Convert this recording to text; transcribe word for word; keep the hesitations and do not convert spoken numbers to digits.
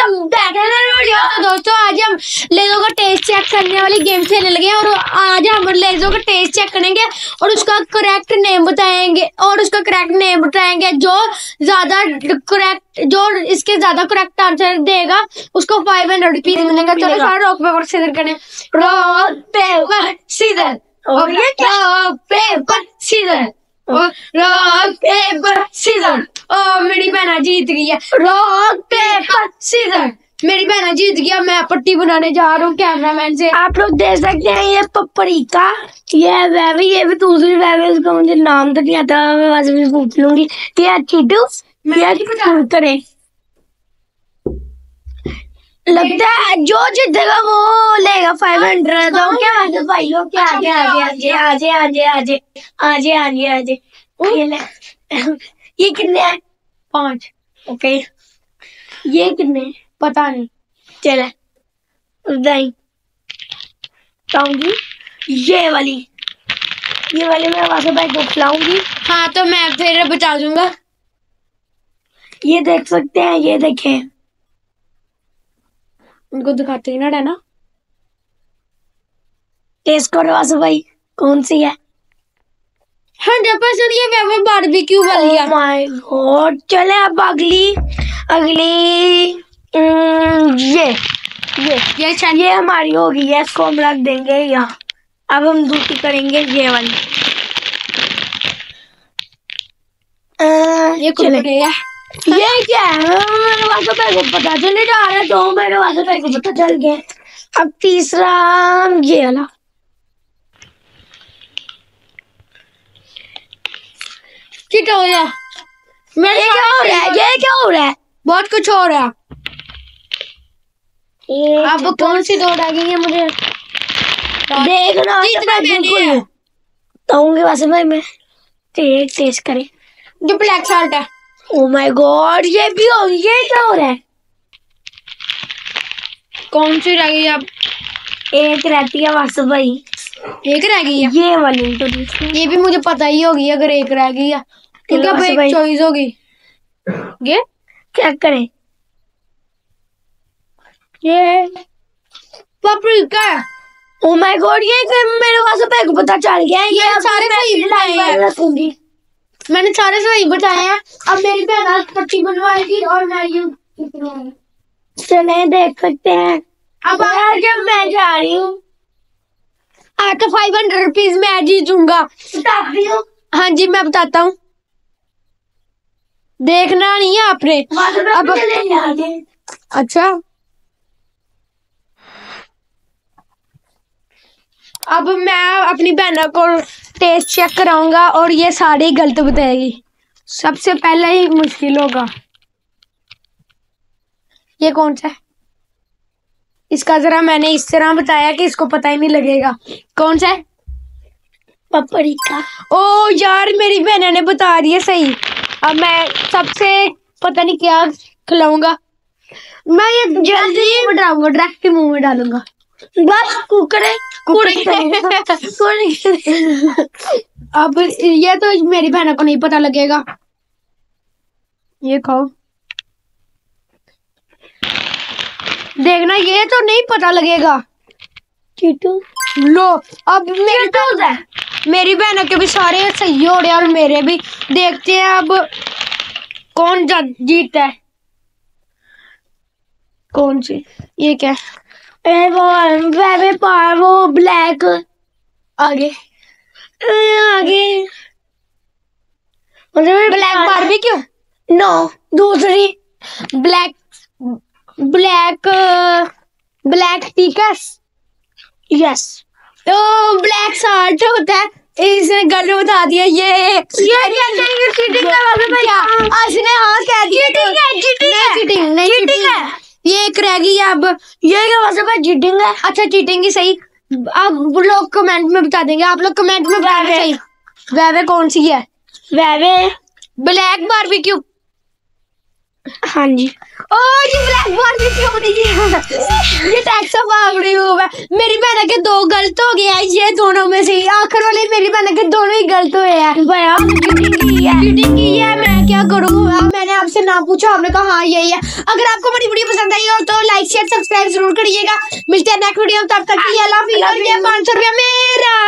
तो दोस्तों आज हम लेज़ो का टेस्ट चेक करने वाली गेम खेलने लगे हैं और आज हम लेज़ो का टेस्ट चेक करेंगे और उसका करेक्ट नेम बताएंगे और उसका करेक्ट नेम बताएंगे। जो ज्यादा करेक्ट जो इसके ज्यादा करेक्ट आंसर देगा उसको फाइव हंड्रेड रुपीज मिलेगा। चलो सारा रॉक पेपर सीजर करें। रॉक पेपर सीजर और ये रॉक पेपर सीजर और रॉक पेपर सीजर। ओ मेरी बहना जीत गई है। रॉक पेपर सीजर मेरी बहना जीत गया। मैं पट्टी बनाने जा रहा हूँ कैमरामैन से। आप लोग देख सकते हैं ये पपरिका, ये वैवे, ये भी दूसरी वैवे, इसका मुझे नाम तो नहीं आता, मैं वैसे भी पूछ लूंगी। ये चीटू करे लगता है जो जीतेगा वो लेगा फाइव हंड्रेड। तो क्या भाई लोग क्या आगे आगे आगे आजे आजे आजे आजे आगे आजे ये ले। ये कितने हैं? पांच। ओके ये कितने? पता नहीं। चले नहीं ये वाली ये वाली मैं वहां से भाई को खिलाऊंगी। हाँ तो मैं फिर बचा दूंगा। ये देख सकते हैं, ये देखें, उनको दिखाते ही ना रहना। टेस्ट करो वासु भाई कौन सी है? हंड्रेड परसेंट ये वेवे बारबेक्यू वाली है। Oh my god. चले अब अगली अगली ये ये ये ये हमारी होगी, ये इसको हम रख देंगे यहाँ। अब हम दूसरी करेंगे ये वाली। ये कुरकुरे है। ये क्या है? मेरे वासु भाई को पता चले जा रहा है तो मेरे वासु भाई को पता चल गया। अब तीसरा ये वाला। क्या हो रहा है? मेरे ये क्या हो रहा है? ये क्या हो रहा है? बहुत कुछ हो रहा है। अब तो कौन सी दौड़ आ गई है मुझे देखना। जितना मैंने कहूंगी वासु भाई मैं टेस्ट टेस्ट करे। जो ब्लैक साल्ट है। ओह माय गॉड ये भी हो, ये क्या हो रहा है? कौन सी रह गई अब? एक रहती है वासु भाई, एक रह गई है। ये वाली तो ये भी मुझे पता ही होगी अगर एक रह गई है क्योंकि अब एक चॉइस होगी। ये क्या करें? ये पापरिका है। ओह माय गॉड ये मेरे वासु भाई को पता चल गया है। ये सारे सही बताए हैं। रखूंगी। मैंने सारे सही बताए हैं। अब मेरी बहन पट्टी बनवाएगी और मैं ये चले देख सकते हैं। अब जब मैं जा रही हूँ आज तो फाइव हंड्रेड रुपीज मैं जीतूंगा। हाँ जी मैं बताता हूँ, देखना नहीं है आपने। अब अच्छा अब मैं अपनी बहना को टेस्ट चेक कराऊंगा और ये सारी गलत बताएगी। सबसे पहले ही मुश्किल होगा। ये कौन सा है? इसका जरा मैंने इस तरह बताया कि इसको पता ही नहीं लगेगा। कौन सा है? पपरिका। ओ यार मेरी बहना ने बता दिया सही। अब मैं सबसे पता नहीं क्या खिलाऊंगा। मैं ये जल्दी डालूंगा, डायरेक्ट मुंह में डालूंगा। बस कुकरे अब ये तो मेरी बहना को नहीं पता लगेगा। ये खाओ, देखना ये तो नहीं पता लगेगा। चीटू लो अब मेरी बहन मेरी बहनों के भी सारे सही हो रहे हैं और मेरे भी। देखते हैं अब कौन जीतता है। कौन सी? ये क्या है? वो वे पार वो ब्लैक आगे आगे ब्लैक बारबेक्यू। नो दूसरी black black black ticks. Yes तो ब्लैक साल्ट होता है। इसने गलत बता दिया। ये ये चीटिंग है। इसने हाँ कह दिया। चीटिंग है, चीटिंग है, चीटिंग नहीं, चीटिंग है। ये एक रह गई अब। ये क्या वैसे भाई चीटिंग है? अच्छा चीटिंग ही सही। अब लोग कमेंट में बता देंगे। आप लोग कमेंट में बता देंगे सही वैवे कौन सी है। वैवे ब्लैक बारबेक्यू। हाँ जी। ओ ये ब्लैक बॉल की कंपनी है, ये टैक्स ऑफ आगड़ी है। मेरी बहन के दो गलत हो गया, ये दोनों में से आखिर वाले मेरी बहन के दोनों ही गलत हुए हैं। भैया चीटिंग की है, चीटिंग की है, मैं क्या करूँ? मैंने आपसे ना पूछा, आपने कहा हाँ यही है। अगर आपको मेरी वीडियो पसंद आई हो तो लाइक शेयर सब्सक्राइब जरूर करिएगा। मिलते हैं नेक्स्ट वीडियो में, तब तक के लिए अल्लाह हाफिज़। पाँच सौ रुपया मेरा।